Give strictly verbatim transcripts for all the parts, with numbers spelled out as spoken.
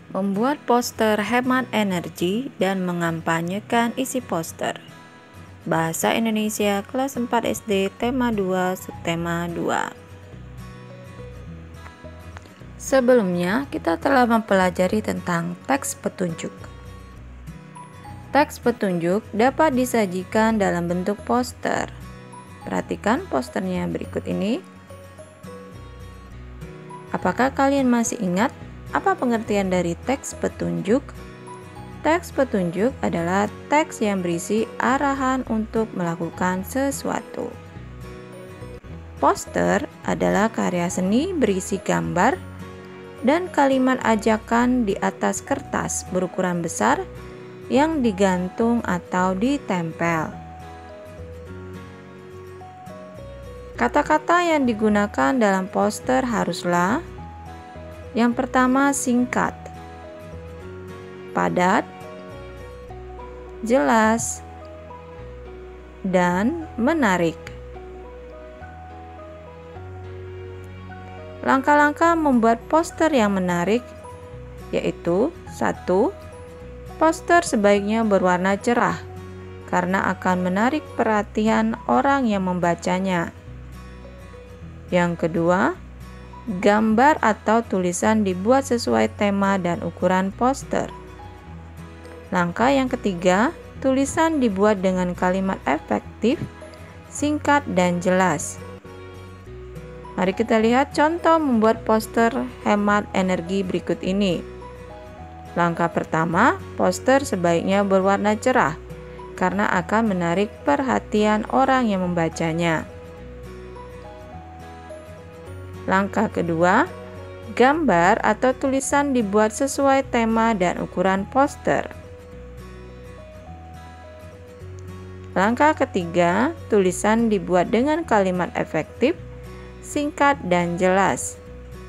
Membuat poster hemat energi dan mengampanyekan isi poster. Bahasa Indonesia kelas empat S D tema dua subtema dua. Sebelumnya kita telah mempelajari tentang teks petunjuk. Teks petunjuk dapat disajikan dalam bentuk poster. Perhatikan posternya berikut ini. Apakah kalian masih ingat apa pengertian dari teks petunjuk? Teks petunjuk adalah teks yang berisi arahan untuk melakukan sesuatu. Poster adalah karya seni berisi gambar dan kalimat ajakan di atas kertas berukuran besar yang digantung atau ditempel. Kata-kata yang digunakan dalam poster haruslah: yang pertama, singkat, padat, jelas, dan menarik. Langkah-langkah membuat poster yang menarik yaitu: satu. Poster sebaiknya berwarna cerah karena akan menarik perhatian orang yang membacanya. Yang kedua, gambar atau tulisan dibuat sesuai tema dan ukuran poster. Langkah yang ketiga, tulisan dibuat dengan kalimat efektif, singkat, dan jelas. Mari kita lihat contoh membuat poster hemat energi berikut ini. Langkah pertama, poster sebaiknya berwarna cerah karena akan menarik perhatian orang yang membacanya. Langkah kedua, gambar atau tulisan dibuat sesuai tema dan ukuran poster. Langkah ketiga, tulisan dibuat dengan kalimat efektif, singkat, dan jelas.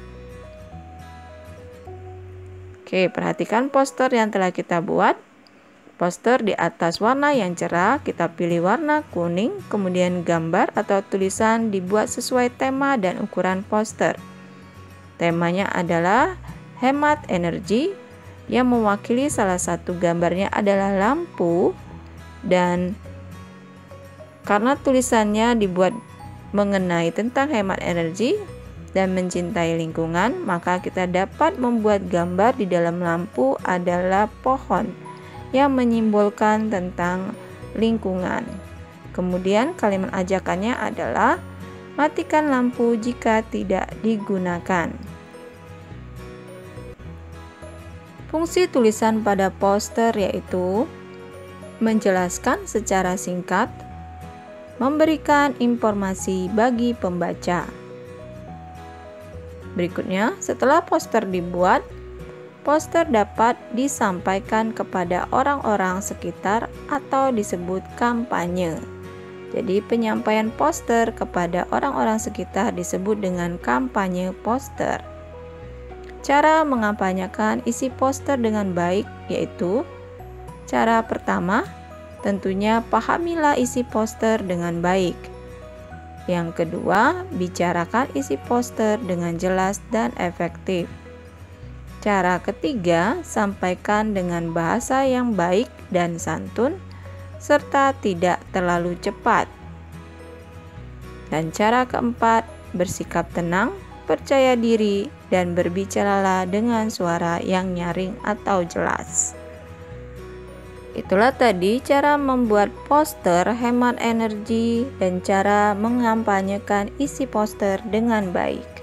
Oke, perhatikan poster yang telah kita buat. Poster di atas warna yang cerah, kita pilih warna kuning, kemudian gambar atau tulisan dibuat sesuai tema dan ukuran poster. Temanya adalah hemat energi, yang mewakili salah satu gambarnya adalah lampu, dan karena tulisannya dibuat mengenai tentang hemat energi dan mencintai lingkungan, maka kita dapat membuat gambar di dalam lampu adalah pohon yang menyimbolkan tentang lingkungan. Kemudian kalimat ajakannya adalah matikan lampu jika tidak digunakan. Fungsi tulisan pada poster yaitu menjelaskan secara singkat, memberikan informasi bagi pembaca. Berikutnya, setelah poster dibuat, poster dapat disampaikan kepada orang-orang sekitar atau disebut kampanye. Jadi penyampaian poster kepada orang-orang sekitar disebut dengan kampanye poster. Cara mengampanyekan isi poster dengan baik yaitu: cara pertama, tentunya pahamilah isi poster dengan baik. Yang kedua, bicarakan isi poster dengan jelas dan efektif. Cara ketiga, sampaikan dengan bahasa yang baik dan santun, serta tidak terlalu cepat. Dan cara keempat, bersikap tenang, percaya diri, dan berbicaralah dengan suara yang nyaring atau jelas. Itulah tadi cara membuat poster hemat energi dan cara mengampanyekan isi poster dengan baik.